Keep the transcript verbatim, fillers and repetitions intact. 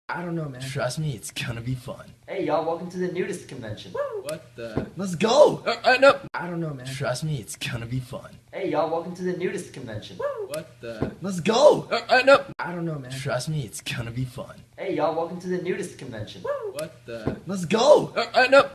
I don't know, man. Trust me, it's gonna be fun. Hey, y'all, welcome to the nudist convention. What the? Let's go! Uh, uh, no! I don't know, man. Trust me, it's gonna be fun. Hey, y'all, welcome to the nudist convention. What the? Let's go! Uh, uh, no! I don't know, man. Trust me, it's gonna be fun. Hey, y'all, welcome to the nudist convention. What the? Let's go! Uh, uh, no!